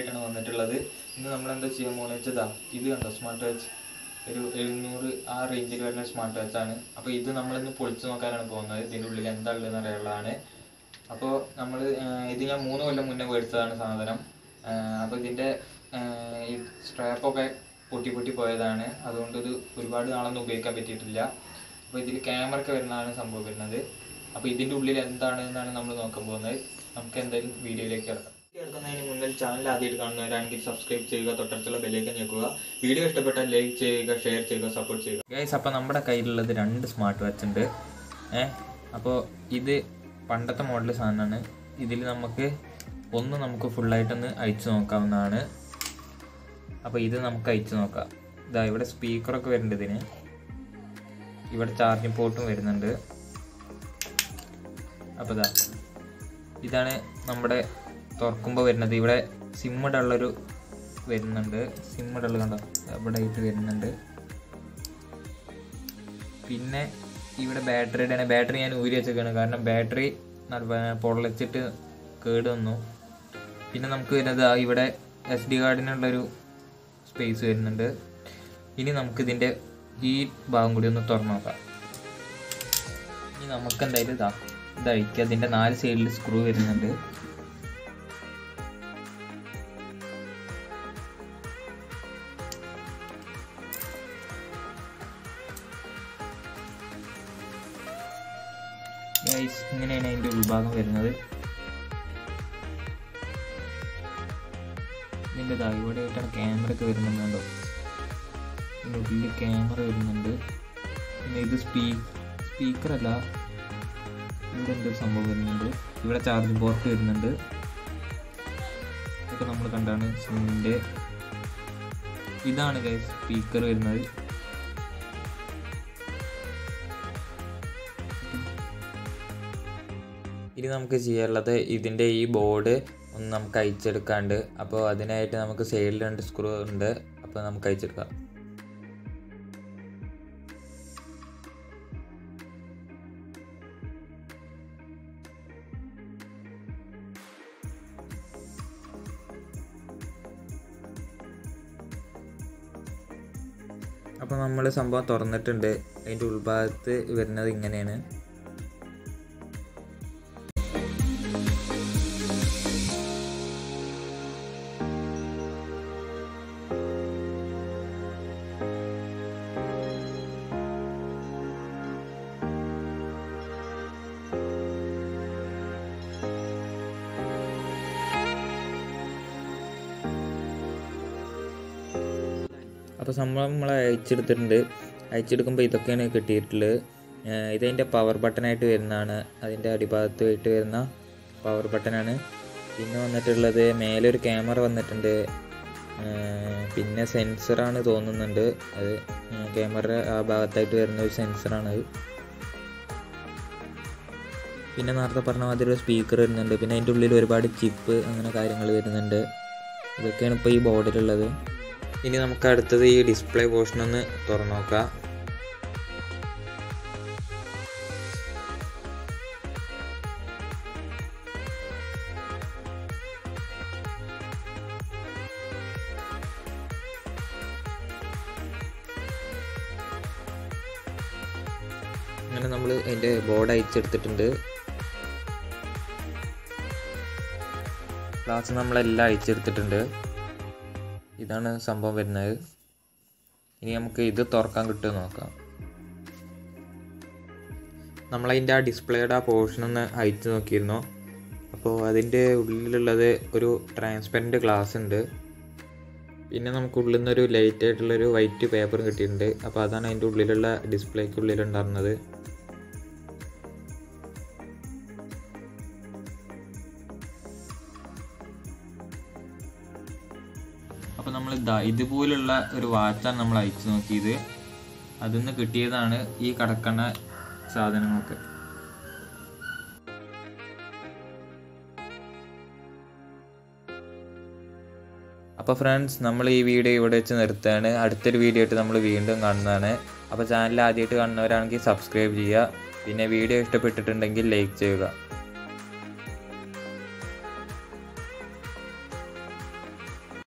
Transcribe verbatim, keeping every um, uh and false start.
ആയിട്ടാണ് വന്നിട്ടുള്ളത്. ഇന്ന് നമ്മളെന്താ ചെയ്യാൻ പോകുന്നത് വെച്ചതാ, ഇത് കണ്ടോ സ്മാർട്ട് വാച്ച്, ഒരു എഴുന്നൂറ് ആ റേഞ്ചിൽ വരുന്ന സ്മാർട്ട് വാച്ചാണ്. അപ്പോൾ ഇത് നമ്മളിന്ന് പൊളിച്ച് നോക്കാനാണ് പോകുന്നത്. ഇതിൻ്റെ ഉള്ളിൽ എന്താ ഉള്ളതെന്ന് അറിയാനുള്ളതാണ്. അപ്പോൾ നമ്മൾ ഇത് ഞാൻ മൂന്ന് കൊല്ലം മുന്നേ മേടിച്ചതാണ് സാധനം. അപ്പോൾ ഇതിൻ്റെ ഈ സ്ട്രാപ്പൊക്കെ പൊട്ടി പൊട്ടി പോയതാണ്. അതുകൊണ്ട് ഇത് ഒരുപാട് നാളൊന്നും ഉപയോഗിക്കാൻ പറ്റിയിട്ടില്ല. അപ്പോൾ ഇതിൽ ക്യാമറ ഒക്കെ വരുന്നതാണ് സംഭവം വരുന്നത്. അപ്പോൾ ഇതിൻ്റെ ഉള്ളിൽ എന്താണ് എന്നാണ് നമ്മൾ നോക്കാൻ പോകുന്നത്. നമുക്ക് എന്തായാലും വീഡിയോയിലേക്ക് കിടക്കാം. കിടക്കുന്നതിന് മുന്നിൽ ചാനൽ ആദ്യമായിട്ട് കാണുന്നവരാണെങ്കിൽ സബ്സ്ക്രൈബ് ചെയ്യുക, തൊട്ടടുത്തുള്ള ബെല്ലൈക്കൻ ഞെക്കുക. വീഡിയോ ഇഷ്ടപ്പെട്ടാൽ ലൈക്ക് ചെയ്യുക, ഷെയർ ചെയ്യുക, സപ്പോർട്ട് ചെയ്യുക. ഗൈസ്, അപ്പോൾ നമ്മുടെ കയ്യിലുള്ളത് രണ്ട് സ്മാർട്ട് വാച്ച് ഉണ്ട്. ഏഹ് അപ്പോൾ ഇത് പണ്ടത്തെ മോഡൽ സാധനമാണ്. ഇതിൽ നമുക്ക് ഒന്ന് നമുക്ക് ഫുള്ളായിട്ടൊന്ന് അയച്ചു നോക്കാവുന്നതാണ്. അപ്പോൾ ഇത് നമുക്ക് അയച്ചു നോക്കാം. ഇതാ ഇവിടെ സ്പീക്കറൊക്കെ വരുന്നുണ്ട് ഇതിന്. ഇവിടെ ചാർജിങ് പോർട്ടും വരുന്നുണ്ട്. അപ്പോൾ ഇതാ ഇതാണ് നമ്മുടെ തുറക്കുമ്പോൾ വരുന്നത്. ഇവിടെ സിം ഇടാനുള്ളൊരു വരുന്നുണ്ട്. സിം ഇടുള്ള കണ്ടോ ഇവിടെ ആയിട്ട് വരുന്നുണ്ട്. പിന്നെ ഇവിടെ ബാറ്ററിയുടെ ബാറ്ററി ഞാൻ ഊരി വെച്ചേക്കാണ്, കാരണം ബാറ്ററി പൊള്ളച്ചിട്ട് കേട് വന്നു. പിന്നെ നമുക്ക് വരുന്നത് ഇവിടെ എസ് ഡി കാർഡിനുള്ളൊരു സ്പേസ് വരുന്നുണ്ട്. ഇനി നമുക്കിതിൻ്റെ ഈ ഭാഗം കൂടി ഒന്ന് തുറന്നു നോക്കാം. ഇനി നമുക്ക് എന്തായാലും ഇതാ ഇതഴിക്കുക. അതിൻ്റെ നാല് സൈഡിൽ സ്ക്രൂ വരുന്നുണ്ട്. ഗൈസ്, ഇങ്ങനെയാണ് അതിൻ്റെ ഉൾഭാഗം വരുന്നത്. ഇതിൻ്റെ ഇതാ ഇവിടെ ആയിട്ടാണ് ക്യാമറ ഒക്കെ വരുന്നുണ്ടോ. ഇതിൻ്റെ ഉള്ളിൽ ക്യാമറ വരുന്നുണ്ട്. പിന്നെ ഇത് സ്പീ സ്പീക്കറല്ല ഇവിടെ എന്തൊരു സംഭവം വരുന്നുണ്ട്. ഇവിടെ ചാർജിങ് പോർട്ട് വരുന്നുണ്ട്. ഇതൊക്കെ നമ്മൾ കണ്ടാണ് സിമ്മിൻ്റെ. ഇതാണ് ഗൈസ് സ്പീക്കർ വരുന്നത്. ഇനി നമുക്ക് ചെയ്യാനുള്ളത് ഇതിൻ്റെ ഈ ബോർഡ് ഒന്ന് നമുക്ക് അയച്ചെടുക്കാണ്ട്. അപ്പോൾ അതിനായിട്ട് നമുക്ക് സൈഡിൽ രണ്ട് സ്ക്രൂ ഉണ്ട്. അപ്പോൾ നമുക്ക് അയച്ചെടുക്കാം. അപ്പോൾ നമ്മൾ സംഭവം തുറന്നിട്ടുണ്ട്. അതിൻ്റെ ഉൾഭാഗത്ത് വരുന്നത് ഇങ്ങനെയാണ്. അപ്പോൾ സംഭവം നമ്മൾ അയച്ചെടുത്തിട്ടുണ്ട്. അയച്ചെടുക്കുമ്പോൾ ഇതൊക്കെയാണ് കിട്ടിയിട്ടുള്ളത്. ഇതതിൻ്റെ പവർ ബട്ടണായിട്ട് വരുന്നതാണ്. അതിൻ്റെ അടിഭാഗത്തായിട്ട് വരുന്ന പവർ ബട്ടനാണ്. പിന്നെ വന്നിട്ടുള്ളത് മേലെ ഒരു ക്യാമറ വന്നിട്ടുണ്ട്. പിന്നെ സെൻസറാണ് തോന്നുന്നുണ്ട്. അത് ക്യാമറ ആ ഭാഗത്തായിട്ട് വരുന്ന ഒരു സെൻസറാണത്. പിന്നെ നേരത്തെ പറഞ്ഞ മാതിരി ഒരു സ്പീക്കർ വരുന്നുണ്ട്. പിന്നെ അതിൻ്റെ ഉള്ളിൽ ഒരുപാട് ചിപ്പ് അങ്ങനെ കാര്യങ്ങൾ വരുന്നുണ്ട്. ഇതൊക്കെയാണ് ഇപ്പോൾ ഈ ബോർഡിലുള്ളത്. ഇനി നമുക്ക് അടുത്തത് ഈ ഡിസ്പ്ലേ പോർഷൻ ഒന്ന് തുറന്നു നോക്കാം. അങ്ങനെ നമ്മൾ അതിൻ്റെ ബോർഡ് അയച്ചെടുത്തിട്ടുണ്ട്. ഗ്ലാസ് നമ്മളെല്ലാം അയച്ചെടുത്തിട്ടുണ്ട്. ഇതാണ് സംഭവം വരുന്നത്. ഇനി നമുക്ക് ഇത് തുറക്കാൻ കിട്ടുമോ നോക്കാം. നമ്മളതിൻ്റെ ആ ഡിസ്പ്ലേയുടെ ആ പോർഷൻ ഒന്ന് അയച്ചു നോക്കിയിരുന്നു. അപ്പോൾ അതിൻ്റെ ഉള്ളിലുള്ളത് ഒരു ട്രാൻസ്പെറൻറ്റ് ഗ്ലാസ് ഉണ്ട്. പിന്നെ നമുക്ക് ഉള്ളിൽ നിന്നൊരു ലൈറ്റ് ആയിട്ടുള്ളൊരു വൈറ്റ് പേപ്പറും കിട്ടിയിട്ടുണ്ട്. അപ്പോൾ അതാണ് അതിൻ്റെ ഉള്ളിലുള്ള ഡിസ്പ്ലേക്കുള്ളിലുണ്ടായിരുന്നത്. അപ്പോൾ നമ്മൾ ഇതാ ഇതുപോലുള്ള ഒരു വാച്ചാണ് നമ്മൾ അയച്ചു നോക്കിയത്. അതിൽ നിന്ന് കിട്ടിയതാണ് ഈ കിടക്കുന്ന സാധനങ്ങളൊക്കെ. അപ്പോൾ ഫ്രണ്ട്സ്, നമ്മൾ ഈ വീഡിയോ ഇവിടെ വെച്ച് നിർത്തുകയാണ്. അടുത്തൊരു വീഡിയോ ആയിട്ട് നമ്മൾ വീണ്ടും കാണുന്നതാണ്. അപ്പോൾ ചാനൽ ആദ്യമായിട്ട് കാണുന്നവരാണെങ്കിൽ സബ്സ്ക്രൈബ് ചെയ്യുക. പിന്നെ വീഡിയോ ഇഷ്ടപ്പെട്ടിട്ടുണ്ടെങ്കിൽ ലൈക്ക് ചെയ്യുക.